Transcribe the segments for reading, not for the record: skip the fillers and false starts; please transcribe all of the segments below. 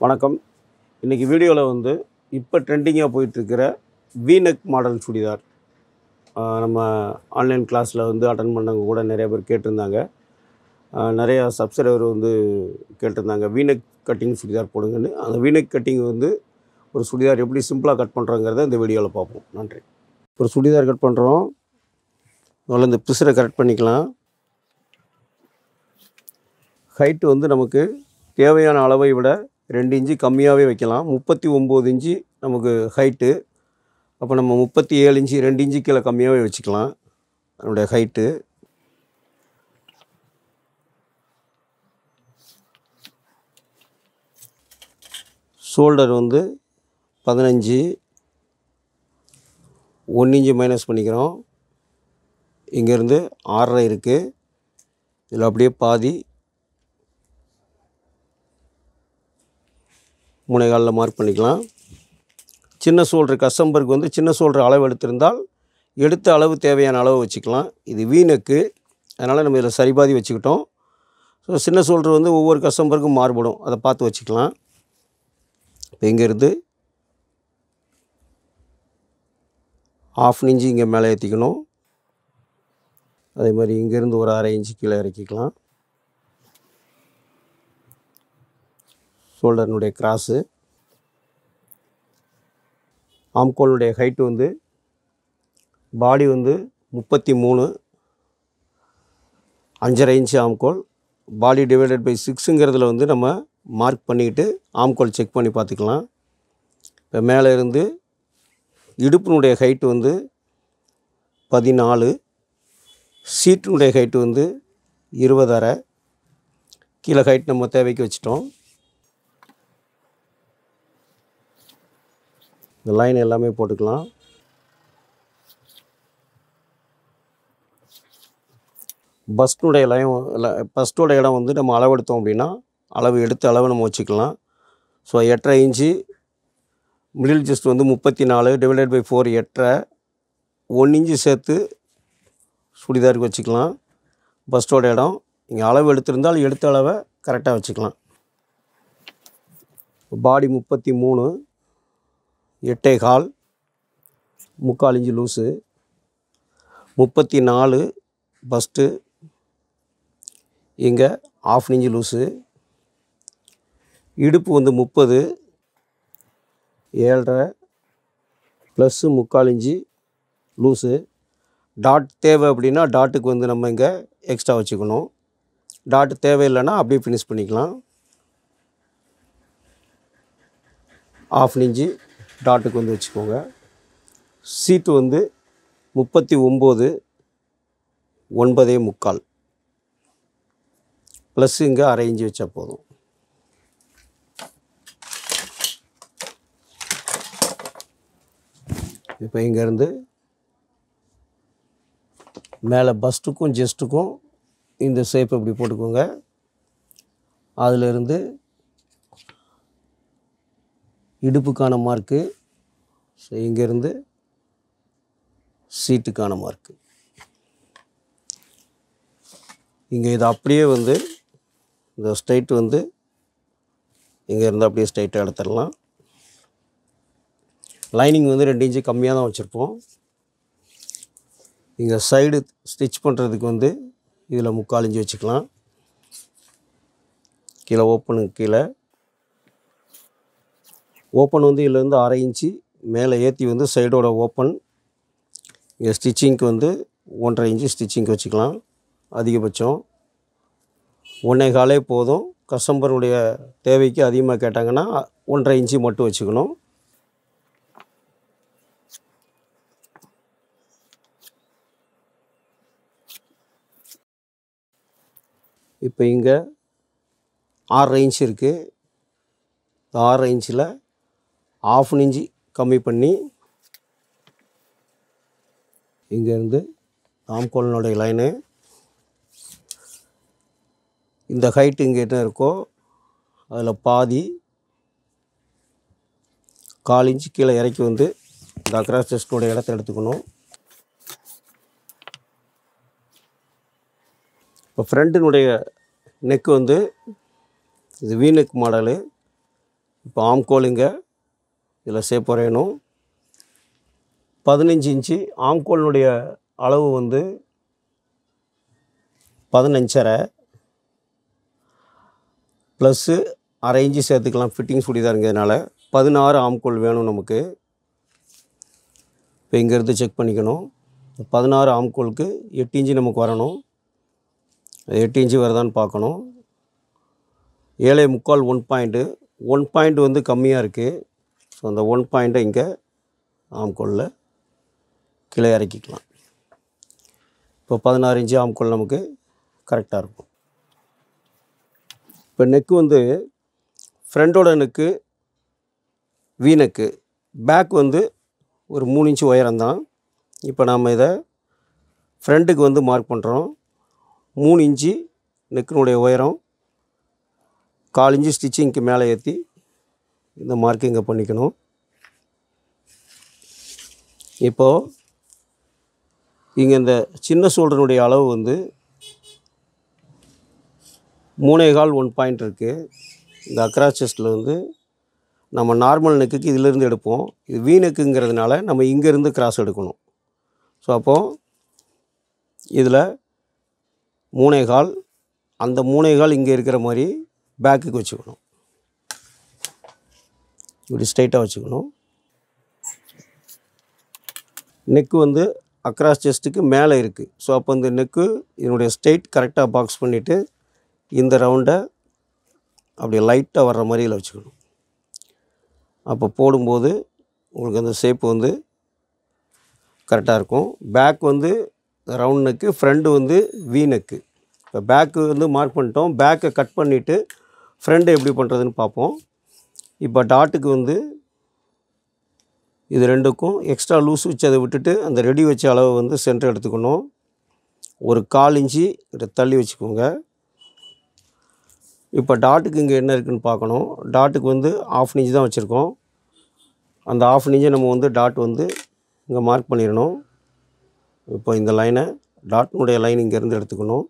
வணக்கம். இன்றைக்கி வீடியோவில் வந்து இப்போ ட்ரெண்டிங்காக போயிட்டுருக்கிற வீநெக் மாடல் சுடிதார் நம்ம ஆன்லைன் கிளாஸில் வந்து அட்டன் பண்ணவங்க கூட நிறைய பேர் கேட்டிருந்தாங்க. நிறையா சப்ஸ்கிரைபர் வந்து கேட்டிருந்தாங்க வீநெக் கட்டிங் சுடிதார் போடுங்கன்னு. அந்த வீநெக் கட்டிங் வந்து ஒரு சுடிதார் எப்படி சிம்பிளாக கட் பண்ணுறோங்கிறத இந்த வீடியோவில் பார்ப்போம். நன்றி. ஒரு சுடிதார் கட் பண்ணுறோம். முதல்ல இந்த பிசுரை கரெக்ட் பண்ணிக்கலாம். ஹைட்டு வந்து நமக்கு தேவையான அளவை விட 2 இன்ச்சு கம்மியாகவே வைக்கலாம். 39 இன்ச்சு நமக்கு ஹைட்டு. அப்போ நம்ம 37 இன்ச்சு 2 இன்ச்சு கீழே கம்மியாகவே வச்சுக்கலாம் அதனுடைய ஹைட்டு. ஷோல்டர் வந்து 15, 1 இன்ச்சு மைனஸ் பண்ணிக்கிறோம். இங்கேருந்து 6.5 இருக்குது. இதில் அப்படியே பாதி 3.25 மார்க் பண்ணிக்கலாம். சின்ன ஷோல்டர் கஸ்டமருக்கு வந்து சின்ன ஷோல்டர் அளவு எடுத்திருந்தால் எடுத்த அளவு தேவையான அளவு வச்சுக்கலாம். இது வீநெக்கு, அதனால் நம்ம இதில் சரிபாதி வச்சுக்கிட்டோம். ஸோ சின்ன ஷோல்டர் வந்து ஒவ்வொரு கஸ்டமருக்கும் மாறுபடும், அதை பார்த்து வச்சுக்கலாம். இப்போ இங்கேருந்து 1/2 இன்ச்சு இங்கே மேலே ஏற்றிக்கணும். அதே மாதிரி இங்கேருந்து ஒரு 1/2 இன்ச்சு கீழே இறக்கிக்கலாம். ஷோல்டர்னுடைய கிராஸு. ஆம்கோலுடைய ஹைட்டு வந்து பாடி வந்து 33, 5.5 இன்ச்சு ஆம்கோல். பாடி டிவைடட் பை 6ங்கிறதுல வந்து நம்ம மார்க் பண்ணிக்கிட்டு ஆம்கோல் செக் பண்ணி பார்த்துக்கலாம். இப்போ மேலே இருந்து இடுப்பினுடைய ஹைட்டு வந்து 14, சீட்டினுடைய ஹைட்டு வந்து 20.5. கீழே ஹைட் நம்ம தேவைக்கு வச்சிட்டோம். இந்த லைன் எல்லாமே போட்டுக்கலாம். பஸ்ட்டுடைய பஸ்ட்டோட இடம் வந்து நம்ம அளவெடுத்தோம் அப்படின்னா எடுத்த அளவு நம்ம வச்சுக்கலாம். ஸோ 8.5 இன்ச்சு மிடில் செஸ்ட் வந்து 34 டிவைடட் பை 4 8.5, 1 இன்ச்சு சேர்த்து சுடிதாருக்கு வச்சுக்கலாம். பஸ்ட்டோட இடம் இங்கே அளவு எடுத்திருந்தால் எடுத்த அளவை கரெக்டாக வச்சுக்கலாம். பாடி 33, 8.25, 3/4 இன்ச்சு லூஸு. 34 பஸ்ட்டு, இங்கே 1/2 இன்ச்சு லூஸு. இடுப்பு வந்து 30, 7.5 ப்ளஸ்ஸு 3/4 இன்ச்சு லூஸு. டாட் தேவை அப்படின்னா டாட்டுக்கு வந்து நம்ம இங்கே எக்ஸ்ட்ரா வச்சுக்கணும். டாட் தேவையில்லைன்னா அப்படியே ஃபினிஷ் பண்ணிக்கலாம். 1/2 இன்ச்சு டாட்டுக்கு வந்து வச்சுக்கோங்க. சீட்டு வந்து 39, 9.25 ப்ளஸ் இங்கே 1/2 இன்ச்சு வச்சா போதும். இப்போ இங்கேருந்து மேலே பஸ்ட்டுக்கும் ஜெஸ்ட்டுக்கும் இந்த ஷேப் இப்படி போட்டுக்கோங்க. அதிலிருந்து இடுப்புக்கான மார்க்கு, ஸோ இங்கேருந்து சீட்டுக்கான மார்க்கு. இங்கே இது அப்படியே வந்து இந்த ஸ்ட்ரைட் வந்து இங்கேருந்து அப்படியே ஸ்ட்ரைட்டாக எடுத்துடலாம். லைனிங் வந்து 2 இன்ச்சு கம்மியாக தான் வச்சுருப்போம். இங்கே சைடு ஸ்டிச் பண்ணுறதுக்கு வந்து இதில் 3/4 இன்ச்சு வச்சுக்கலாம். கீழே ஓப்பனுக்கு கீழே ஓப்பன் வந்து இதுலேருந்து 1/2 இன்ச்சு மேலே ஏற்றி வந்து சைடோட ஓப்பன். இங்கே ஸ்டிச்சிங்க்கு வந்து 1.5 இன்ச்சு ஸ்டிச்சிங்க்கு வச்சுக்கலாம். அதிகபட்சம் 1.25 போதும். கஸ்டமருடைய தேவைக்கு அதிகமாக கேட்டாங்கன்னா 1.5 இன்ச்சு மட்டும் வச்சுக்கணும். இப்போ இங்கே 6.5 இன்ச்சு இருக்குது. 6.5 இன்ச்சில் 1/2 இன்ச்சு கம்மி பண்ணி இங்கேருந்து ஆம்கோலினுடைய லைனு இந்த ஹைட்டு இங்கே என்ன இருக்கோ அதில் பாதி 1/4 இன்ச்சு கீழே இறக்கி வந்து இந்த அக்ராஸ் செஸ்டோடைய இடத்த எடுத்துக்கணும். இப்போ ஃப்ரண்ட்டினுடைய நெக்கு வந்து இது வீநெக் மாடலு. இப்போ ஆம்கோல் இங்கே இதில் ஷேப் வரையணும். 15 இன்ச்சு ஆம்கோலினுடைய அளவு வந்து 15.5 ப்ளஸ்ஸு அரை இன்ச்சு சேர்த்துக்கலாம். ஃபிட்டிங் சுடிதாருங்கிறதுனால 16 ஆம்கோல் வேணும் நமக்கு. இப்போ இங்கேருந்து செக் பண்ணிக்கணும். 16 ஆம்கோலுக்கு 8 இன்ச்சு நமக்கு வரணும். 8 இன்ச்சு வருதான்னு பார்க்கணும். 7.25 1 பாயிண்ட்டு. 1 பாயிண்ட் வந்து கம்மியாக இருக்குது. ஸோ அந்த 1 பாயிண்ட்டை இங்கே ஆம்கோலில் கீழே இறக்கிக்கலாம். இப்போ 16 இன்ச்சு ஆம்கோல் நமக்கு கரெக்டாக இருக்கும். இப்போ நெக்கு வந்து ஃப்ரண்டோட நெக்கு வி நெக்கு, பேக் வந்து ஒரு 3 இன்ச்சு உயரம்தான். இப்போ நாம் இதை ஃப்ரண்ட்டுக்கு வந்து மார்க் பண்ணுறோம். 3 இன்ச்சு நெக்கினுடைய உயரம், 1/4 இன்ச்சு ஸ்டிச்சிங்க்கு மேலே ஏற்றி இந்த மார்க்கிங்கை பண்ணிக்கணும். இப்போது இங்கே இந்த சின்ன ஷோல்டருடைய அளவு வந்து 3.25 1 பாயிண்ட் இருக்குது. இந்த அக்ராஸ் செஸ்ட்டில் வந்து நம்ம நார்மல் நெக்குக்கு இதிலேருந்து எடுப்போம். இது வி நெக்குங்கிறதுனால நம்ம இங்கேருந்து கிராஸ் எடுக்கணும். ஸோ அப்போது இதில் 3.25, அந்த 3.25 இங்கே இருக்கிற மாதிரி பேக்குக்கு வச்சுக்கணும். இப்படி ஸ்ட்ரைட்டாக வச்சுக்கணும். நெக்கு வந்து அக்ராஸ் செஸ்ட்டுக்கு மேலே இருக்குது. ஸோ அப்போ இந்த நெக்கு இதனுடைய ஸ்ட்ரைட் கரெக்டாக பாக்ஸ் பண்ணிவிட்டு இந்த ரவுண்டை அப்படியே லைட்டாக வர்ற மாதிரி இதில் வச்சுக்கணும். அப்போ போடும்போது உங்களுக்கு அந்த ஷேப் வந்து கரெக்டாக இருக்கும். பேக் வந்து ரவுண்ட் நெக்கு, ஃப்ரண்ட்டு வந்து வி நெக்கு. இப்போ பேக்கு வந்து மார்க் பண்ணிட்டோம். பேக்கை கட் பண்ணிவிட்டு ஃப்ரண்ட்டு எப்படி பண்ணுறதுன்னு பார்ப்போம். இப்போ டாட்டுக்கு வந்து இது ரெண்டுக்கும் எக்ஸ்ட்ரா லூஸ் வச்சு அதை விட்டுட்டு அந்த ரெடி வச்ச அளவை வந்து சென்டர் எடுத்துக்கணும். ஒரு 1/4 இன்ச்சு தள்ளி வச்சுக்கோங்க. இப்போ டாட்டுக்கு இங்கே என்ன இருக்குதுன்னு பார்க்கணும். டாட்டுக்கு வந்து 1/2 இன்ச்சு தான் வச்சுருக்கோம். அந்த 1/2 இன்ச்சை நம்ம வந்து டாட் வந்து இங்கே மார்க் பண்ணிடணும். இப்போ இந்த லைனை டாட்னுடைய லைன் இங்கேருந்து எடுத்துக்கணும்.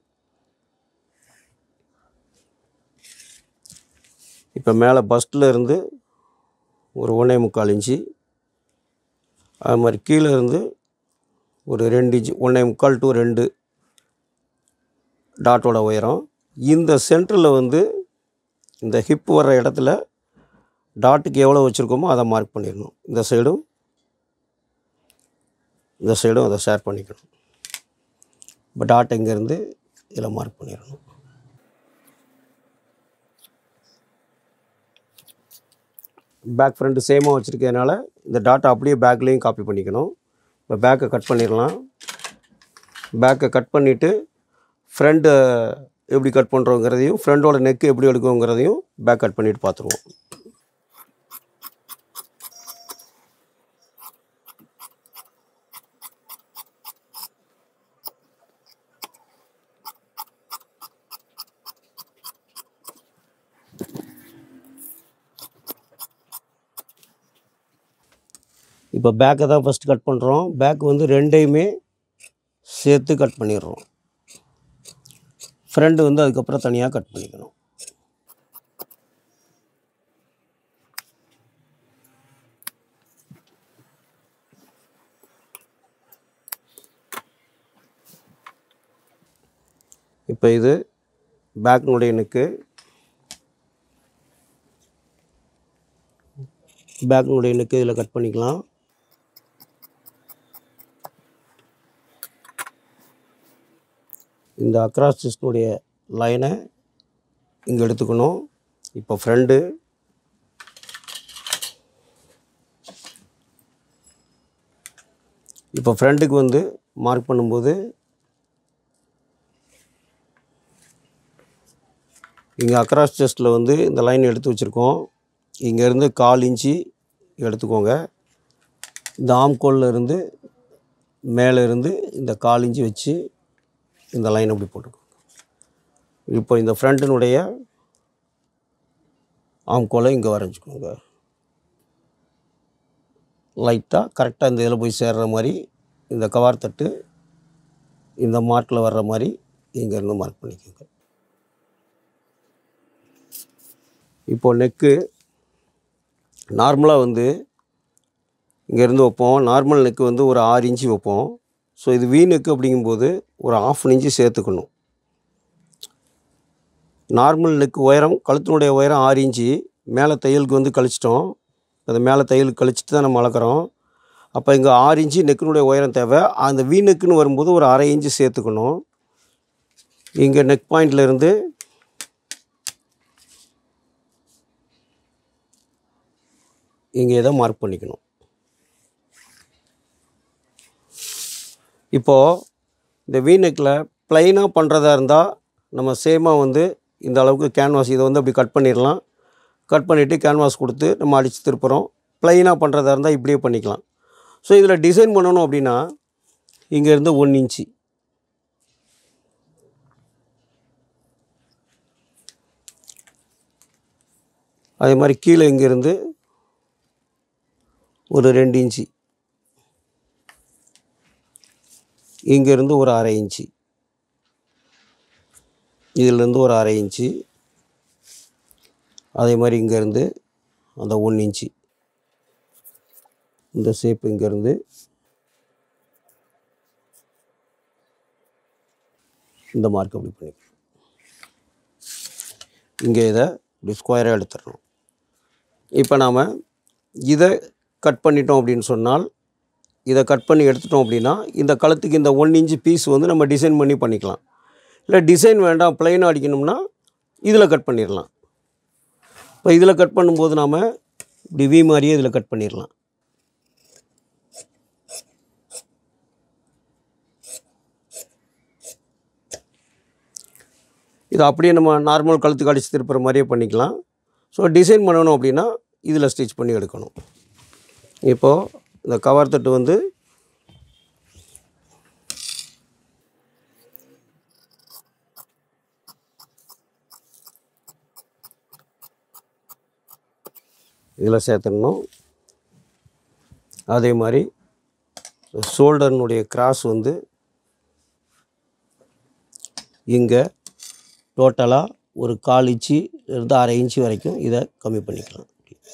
இப்போ மேலே பஸ்ட்டில் இருந்து ஒரு 1.25 இன்ச்சு, அது மாதிரி கீழே இருந்து ஒரு 2 இன்ச்சு, 1.25 to 2 டாட்டோட உயரம். இந்த சென்டரில் வந்து இந்த ஹிப் வர்ற இடத்துல டாட்டுக்கு எவ்வளோ வச்சுருக்கோமோ அதை மார்க் பண்ணிடணும். இந்த சைடும் அதை ஷேர் பண்ணிக்கணும். இப்போ டாட் இங்கேருந்து இதில் மார்க் பண்ணிடணும். பேக் ஃப்ரண்ட்டு சேமாக வச்சுருக்கிறதுனால இந்த டாட்டை அப்படியே பேக்லேயும் காப்பி பண்ணிக்கணும். இப்போ பேக்கை கட் பண்ணிடலாம். பேக்கை கட் பண்ணிவிட்டு ஃப்ரண்ட்டை எப்படி கட் பண்ணுறோங்கிறதையும் ஃப்ரண்டோட நெக்கு எப்படி எடுக்குங்கிறதையும் பேக் கட் பண்ணிவிட்டு பார்த்துருவோம். இப்போ பேக்கை தான் ஃபஸ்ட்டு கட் பண்ணுறோம். பேக் வந்து ரெண்டையுமே சேர்த்து கட் பண்ணிடுறோம். ஃப்ரண்ட் வந்து அதுக்கப்புறம் தனியாக கட் பண்ணிக்கணும். இப்போ இது பேக்கினுடைய நெக்கு. பேக்கினுடைய நெக்கு இதில் கட் பண்ணிக்கலாம். இந்த அக்ராஸ் செஸ்டினுடைய லைனை இங்கே எடுத்துக்கணும். இப்போ ஃப்ரண்ட்டு ஃப்ரண்ட்டுக்கு வந்து மார்க் பண்ணும்போது இங்கே அக்ராஸ் செஸ்ட்டில் வந்து இந்த லைன் எடுத்து வச்சுருக்கோம். இங்கேருந்து 1/4 இன்ச்சு எடுத்துக்கோங்க. இந்த ஆம்கோலில் இருந்து மேலே இருந்து இந்த 1/4 இன்ச்சு வச்சு இந்த லைன் அப்படி போட்டுக்கோங்க. இப்போ இந்த ஃப்ரண்ட்டினுடைய ஆம்கோலை இங்கே வரைஞ்சிக்கோங்க. லைட்டாக கரெக்டாக இந்த இதில் போய் சேர்கிற மாதிரி இந்த கவார் தட்டு இந்த மார்க்கில் வர்ற மாதிரி இங்கேருந்து மார்க் பண்ணிக்கோங்க. இப்போது நெக்கு நார்மலாக வந்து இங்கேருந்து வைப்போம். நார்மல் நெக்கு வந்து ஒரு 6 இன்ச்சு வைப்போம். ஸோ இது வி நெக்கு அப்படிங்கும்போது ஒரு 1/2 இன்ச்சு சேர்த்துக்கணும். நார்மல் நெக் உயரம், கழுத்தினுடைய உயரம் 6 இன்ச்சு. மேலே தையலுக்கு வந்து கழிச்சிட்டோம். அது மேலே தையலுக்கு கழிச்சிட்டு தான் நம்ம அளக்குறோம். அப்போ இங்கே 6 இன்ச்சு நெக்கினுடைய உயரம் தேவை. அந்த வி நெக்குன்னு வரும்போது ஒரு 1/2 இன்ச்சு சேர்த்துக்கணும். இங்கே நெக் பாயிண்ட்லேருந்து இங்கே இதை மார்க் பண்ணிக்கணும். இப்போது இந்த வி நெக்கில் ப்ளைனாக பண்ணுறதா இருந்தால் நம்ம சேமாக வந்து இந்த அளவுக்கு கேன்வாஸ் இதை வந்து அப்படி கட் பண்ணிடலாம். கட் பண்ணிவிட்டு கேன்வாஸ் கொடுத்து நம்ம அடித்து திருப்புறோம். ப்ளைனாக பண்ணுறதா இருந்தால் இப்படியே பண்ணிக்கலாம். ஸோ இதில் டிசைன் பண்ணணும் அப்படின்னா இங்கேருந்து 1 இன்ச்சு, அதே மாதிரி கீழே இங்கேருந்து ஒரு 2 இன்ச்சு, இங்கேருந்து ஒரு 1/2 இன்ச்சு, இதிலேருந்து ஒரு 1/2 இன்ச்சு, அதே மாதிரி இங்கேருந்து அந்த 1 இன்ச்சு, இந்த ஷேப் இங்கேருந்து இந்த மார்க் அப்படி பண்ணிக்கலாம். இங்கே இதை இப்படி ஸ்கொயராக எடுத்துடணும். இப்போ நாம் இதை கட் பண்ணிட்டோம் அப்படின்னு சொன்னால், இதை கட் பண்ணி எடுத்துட்டோம் அப்படின்னா இந்த கழுத்துக்கு இந்த 1 இன்ச்சு பீஸ் வந்து நம்ம டிசைன் பண்ணி பண்ணிக்கலாம். இல்லை டிசைன் வேண்டாம் ப்ளைனாக அடிக்கணும்னா இதில் கட் பண்ணிடலாம். இப்போ இதில் கட் பண்ணும்போது நாம் இப்படி வி மாதிரியே இதில் கட் பண்ணிடலாம். இது அப்படியே நம்ம நார்மல் கழுத்துக்கு அடித்து திருப்புற மாதிரியே பண்ணிக்கலாம். ஸோ டிசைன் பண்ணணும் அப்படின்னா இதில் ஸ்டிச் பண்ணி எடுக்கணும். இப்போது இந்த கவர் தட்டு வந்து இதில் சேர்த்துடணும். அதே மாதிரி ஷோல்டர்னுடைய கிராஸ் வந்து இங்கே டோட்டலாக ஒரு 1/4 இன்ச்சு இருந்து 1/2 இன்ச்சு வரைக்கும் இதை கம்மி பண்ணிக்கலாம்.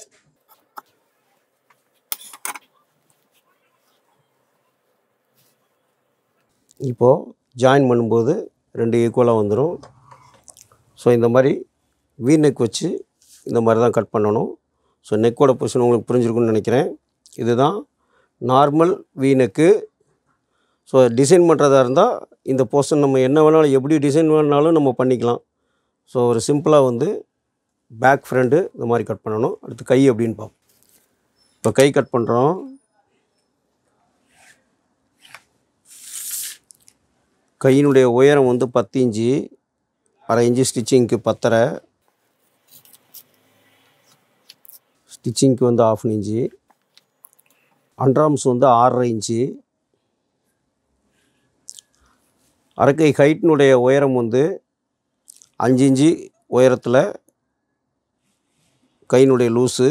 இப்போது ஜாயின் பண்ணும்போது 2 ஈக்குவலாக வந்துடும். ஸோ இந்த மாதிரி வி நெக் வச்சு இந்த மாதிரி தான் கட் பண்ணணும். ஸோ நெக்கோட பொசிஷன் உங்களுக்கு புரிஞ்சிருக்குன்னு நினைக்கிறேன். இதுதான் normal V neck. So design பண்ணுறதா இருந்தால் இந்த போர்ஷன் நம்ம என்ன வேணாலும் எப்படி டிசைன் வேணாலும் நம்ம பண்ணிக்கலாம். ஸோ ஒரு சிம்பிளாக வந்து பேக் ஃப்ரண்ட்டு இந்த மாதிரி கட் பண்ணணும். அடுத்து கை அப்படின்னு பார்ப்போம். இப்போ கை கட் பண்ணுறோம். கையினுடைய உயரம் வந்து 10 இன்ச்சு, 1/2 இன்ச்சு ஸ்டிச்சிங்க்கு 10.5, ஸ்டிச்சிங்க்கு வந்து 1/2 இன்ச்சு, அண்ட்ராம்ஸ் வந்து 6.5 இன்ச்சு, அரைக்கை ஹைட்டினுடைய உயரம் வந்து 5 இன்ச்சு உயரத்தில் கையினுடைய லூஸு,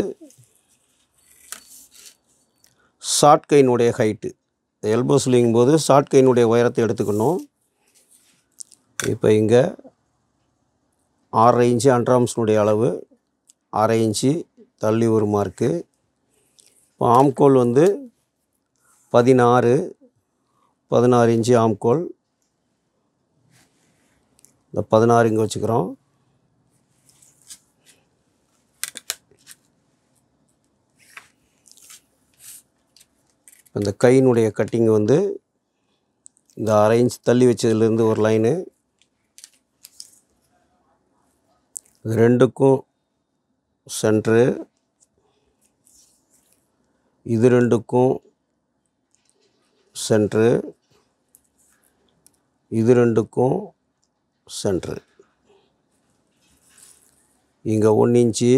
ஷார்ட் கையினுடைய ஹைட்டு, எல்போ ஸ்லீவிங் போது ஷார்ட் கையினுடைய உயரத்தை எடுத்துக்கணும். இப்போ இங்கே 6.5 இன்ச்சு அண்ட்ராம்ஸ்னுடைய அளவு, 1/2 இன்ச்சு தள்ளி ஒரு மார்க்கு. இப்போ ஆம்கோல் வந்து 16 இன்ச்சு ஆம்கோல். இந்த 16 இங்கே வச்சுக்கிறோம். இந்த கையினுடைய கட்டிங் வந்து இந்த 1/2 இன்ச் தள்ளி வச்சதுலேருந்து ஒரு லைனு, இது ரெண்டுக்கும் சென்ட்ரு, இது ரெண்டுக்கும் சென்ட்ரு, இது ரெண்டுக்கும் சென்ட்ரு. இங்கே 1 இன்ச்சு,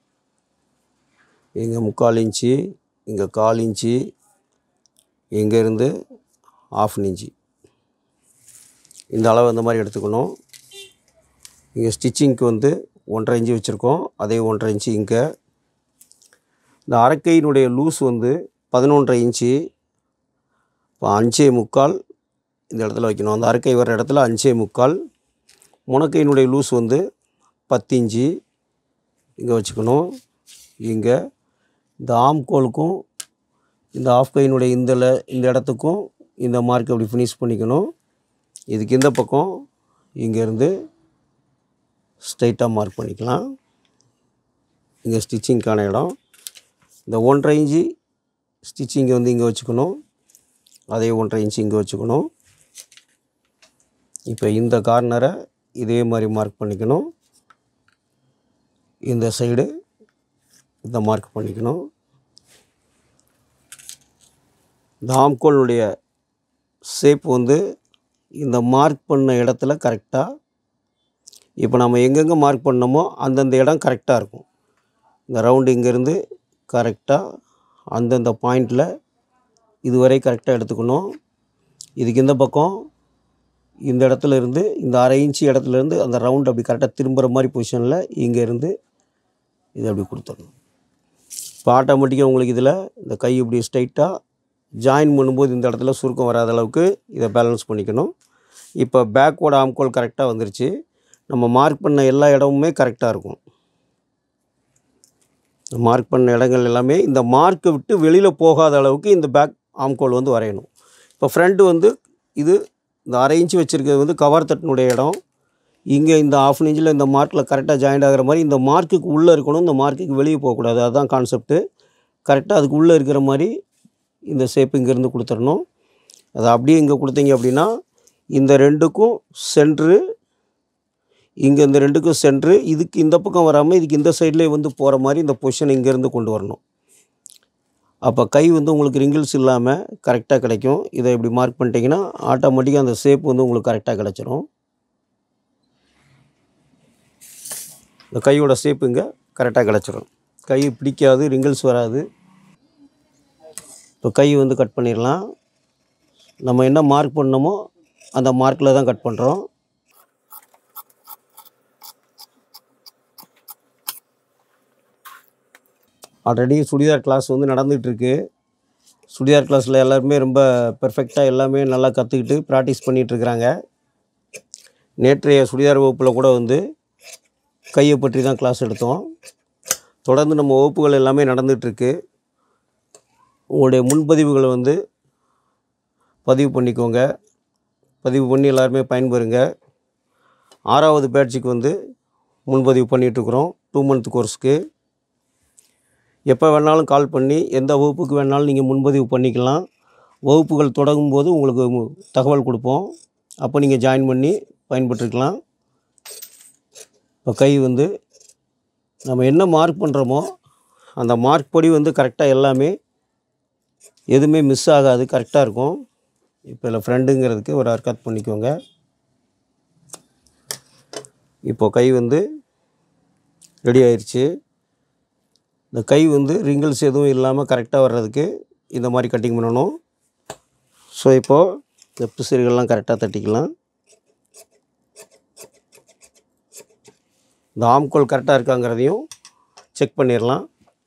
இங்கே 3/4 இன்ச்சு, இங்கே 1/4 இன்ச்சு, இங்கேருந்து 1/2 இன்ச்சு. இந்த அளவு இந்த மாதிரி எடுத்துக்கணும். இங்கே ஸ்டிச்சிங்க்கு வந்து 1.5 இன்ச்சு வச்சுருக்கோம். அதே 1.5 இன்ச்சு இங்கே. இந்த அரைக்கையினுடைய லூஸ் வந்து 11.5 இன்ச்சு. இப்போ 5.25 இந்த இடத்துல வைக்கணும். அந்த அரைக்கை வர இடத்துல 5.25. முனக்கையினுடைய லூஸ் வந்து 10 இன்ச்சு இங்கே வச்சுக்கணும். இங்கே இந்த ஆம்கோலுக்கும் இந்த ஆஃப் கையினுடைய இந்த இடத்துக்கும் இந்த மார்க் அப்படி ஃபினிஷ் பண்ணிக்கணும். இதுக்கு இந்த பக்கம் இங்கேருந்து ஸ்ட்ரைட்டாக மார்க் பண்ணிக்கலாம். இங்கே ஸ்டிச்சிங்க்கான இடம். இந்த 1.5 இன்ச்சு ஸ்டிச்சிங்கை வந்து இங்கே வச்சுக்கணும். அதே 1.5 இன்ச்சு இங்கே வச்சுக்கணும். இப்போ இந்த கார்னரை இதே மாதிரி மார்க் பண்ணிக்கணும். இந்த சைடு இந்த மார்க் பண்ணிக்கணும். இந்த ஆம்கோலுடைய ஷேப் வந்து இந்த மார்க் பண்ண இடத்துல கரெக்டாக, இப்போ நம்ம எங்கெங்கே மார்க் பண்ணோமோ அந்தந்த இடம் கரெக்டாக இருக்கும். இந்த ரவுண்டு இங்கேருந்து கரெக்டாக அந்தந்த பாயிண்டில் இதுவரை கரெக்டாக எடுத்துக்கணும். இதுக்கு இந்த பக்கம் இந்த இடத்துல இருந்து இந்த 1/2 இன்ச்சு இடத்துலேருந்து அந்த ரவுண்டு அப்படி கரெக்டாக திரும்புகிற மாதிரி பொசிஷனில் இங்கேருந்து இதை அப்படி கொடுத்துடணும். இப்போ ஆட்டோமேட்டிக்காக உங்களுக்கு இதில் இந்த கை இப்படி ஸ்ட்ரைட்டாக ஜாயின் பண்ணும்போது இந்த இடத்துல சுருக்கம் வராத அளவுக்கு இதை பேலன்ஸ் பண்ணிக்கணும். இப்போ பேக்கோட ஆம்கோல் கரெக்டாக வந்துருச்சு. நம்ம மார்க் பண்ண எல்லா இடமுமே கரெக்டாக இருக்கும். மார்க் பண்ண இடங்கள் எல்லாமே இந்த மார்க்கை விட்டு வெளியில் போகாத அளவுக்கு இந்த பேக் ஆம்கோல் வந்து வரையணும். இப்போ ஃப்ரண்ட்டு வந்து இது இந்த 1/2 இன்ச்சு வச்சுருக்கிறது வந்து கவர் தட்டினுடைய இடம். இங்கே இந்த 1/2 இன்ச்சில் இந்த மார்க்கில் கரெக்டாக ஜாயிண்ட் ஆகிற மாதிரி இந்த மார்க்குக்கு உள்ளே இருக்கணும். இந்த மார்க்குக்கு வெளியே போகக்கூடாது. அதுதான் கான்செப்ட்டு. கரெக்டாக அதுக்கு உள்ளே இருக்கிற மாதிரி இந்த ஷேப் இங்கேருந்து கொடுத்துடணும். அதை அப்படியே இங்கே கொடுத்தீங்க அப்படின்னா இந்த ரெண்டுக்கும் சென்ட்ரு, இங்கே இந்த ரெண்டுக்கும் சென்ட்ரு, இதுக்கு இந்த பக்கம் வராமல் இதுக்கு இந்த சைட்லேயே வந்து போகிற மாதிரி இந்த பொசிஷன் இங்கேருந்து கொண்டு வரணும். அப்போ கை வந்து உங்களுக்கு ரிங்கிள்ஸ் இல்லாமல் கரெக்டாக கிடைக்கும். இதை இப்படி மார்க் பண்ணிட்டீங்கன்னா ஆட்டோமேட்டிக்காக அந்த ஷேப் வந்து உங்களுக்கு கரெக்டாக கிடச்சிரும். இந்த கையோட ஷேப் இங்கே கரெக்டாக கிடச்சிரும். கை பிடிக்காது, ரிங்கிள்ஸ் வராது. இப்போ கை வந்து கட் பண்ணிடலாம். நம்ம என்ன மார்க் பண்ணோமோ அந்த மார்க்கில் தான் கட் பண்ணுறோம். ஆல்ரெடி சுடிதார் கிளாஸ் வந்து நடந்துகிட்ருக்கு. சுடிதார் கிளாஸில் எல்லாருமே ரொம்ப பெர்ஃபெக்டாக எல்லாமே நல்லா கற்றுக்கிட்டு ப்ராக்டிஸ் பண்ணிகிட்ருக்குறாங்க. நேற்றைய சுடிதார் வகுப்பில் கூட வந்து கையை பற்றி தான் கிளாஸ் எடுத்தோம். தொடர்ந்து நம்ம வகுப்புகள் எல்லாமே நடந்துகிட்ருக்கு. உங்களுடைய முன்பதிவுகளை வந்து பதிவு பண்ணிக்கோங்க. பதிவு பண்ணி எல்லாருமே பயன்பெறுங்க. 6வது பேட்சுக்கு வந்து முன்பதிவு பண்ணிகிட்ருக்குறோம். 2 மந்த் கோர்ஸுக்கு. எப்போ வேணாலும் கால் பண்ணி எந்த வகுப்புக்கு வேணாலும் நீங்கள் முன்பதிவு பண்ணிக்கலாம். வகுப்புகள் தொடங்கும்போது உங்களுக்கு தகவல் கொடுப்போம். அப்போ நீங்கள் ஜாயின் பண்ணி பயன்பெற்றுக்கலாம். இப்போ கை வந்து நம்ம என்ன மார்க் பண்ணுறோமோ அந்த மார்க் படி வந்து கரெக்டாக எல்லாமே எதுவுமே மிஸ் ஆகாது, கரெக்டாக இருக்கும். இப்போ இதில் ஃப்ரெண்டுங்கிறதுக்கு ஒரு கட் பண்ணிக்கோங்க. இப்போது கை வந்து ரெடி ஆயிடுச்சு. இந்த கை வந்து ரிங்கிள்ஸ் எதுவும் இல்லாமல் கரெக்டாக வர்றதுக்கு இந்த மாதிரி கட்டிங் பண்ணணும். ஸோ இப்போது இந்த பிசிறுகள்லாம் கரெக்டாக தட்டிக்கலாம். இந்த ஆம்கோல் கரெக்டாக இருக்காங்கிறதையும் செக் பண்ணிடலாம்.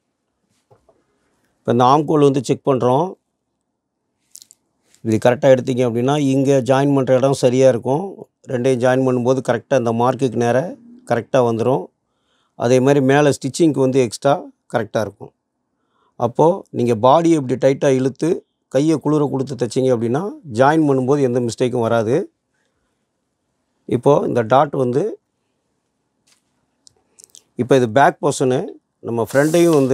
இப்போ இந்த ஆம்கோல் வந்து செக் பண்ணுறோம். இப்படி கரெக்டாக எடுத்தீங்க அப்படின்னா இங்கே ஜாயின் பண்ணுற இடம் சரியாக இருக்கும். ரெண்டையும் ஜாயின் பண்ணும்போது கரெக்டாக இந்த மார்க்குக்கு நேராக கரெக்டாக வந்துடும். அதே மாதிரி மேலே ஸ்டிச்சிங்க்கு வந்து எக்ஸ்ட்ரா கரெக்டாக இருக்கும். அப்போது நீங்கள் பாடியை இப்படி டைட்டாக இழுத்து கையை குளிர கொடுத்து தைச்சிங்க அப்படின்னா ஜாயின் பண்ணும்போது எந்த மிஸ்டேக்கும் வராது. இப்போது இந்த டாட் வந்து இப்போ இது பேக் போர்ஷனு. நம்ம ஃப்ரண்ட்டையும் வந்து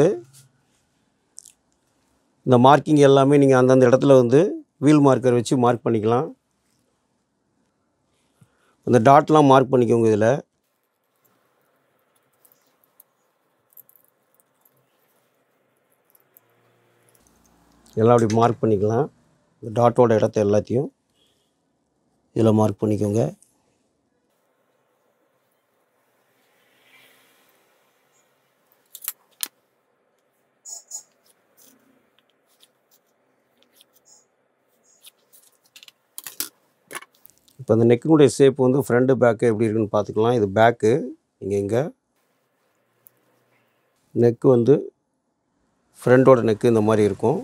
இந்த மார்க்கிங் எல்லாமே நீங்கள் அந்தந்த இடத்துல வந்து வீல் மார்க்கர் வச்சு மார்க் பண்ணிக்கலாம். இந்த டாட்லாம் மார்க் பண்ணிக்கோங்க. இதில் எல்லாம் அப்படி மார்க் பண்ணிக்கலாம். இந்த டாட்டோட இடத்த எல்லாத்தையும் இதில் மார்க் பண்ணிக்கோங்க. இப்போ இந்த நெக்கினுடைய ஷேப் வந்து ஃப்ரண்ட்டு பேக்கு எப்படி இருக்குன்னு பார்த்துக்கலாம். இது பேக்கு. இங்கே நெக்கு வந்து ஃப்ரண்ட்டோட நெக்கு இந்த மாதிரி இருக்கும்.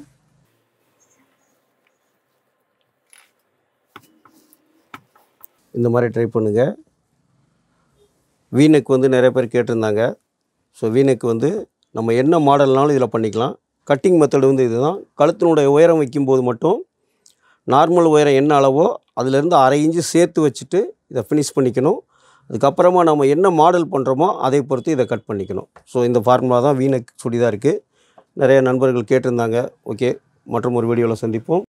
இந்த மாதிரி ட்ரை பண்ணுங்கள். வீநெக் வந்து நிறைய பேர் கேட்டிருந்தாங்க. ஸோ வீநெக் வந்து நம்ம என்ன மாடல்னாலும் இதில் பண்ணிக்கலாம். கட்டிங் மெத்தடு வந்து இதுதான். கழுத்தினுடைய உயரம் வைக்கும்போது மட்டும் நார்மல் உயரம் என்ன அளவோ அதிலேருந்து 1/2 இன்ச்சு சேர்த்து வச்சுட்டு இதை ஃபினிஷ் பண்ணிக்கணும். அதுக்கப்புறமா நம்ம என்ன மாடல் பண்ணுறோமோ அதை பொறுத்து இதை கட் பண்ணிக்கணும். ஸோ இந்த ஃபார்முலா தான் வீநெக் சுடிதாருக்கு. நிறைய நண்பர்கள் கேட்டிருந்தாங்க. ஓகே, மற்றும் ஒரு வீடியோவில் சந்திப்போம்.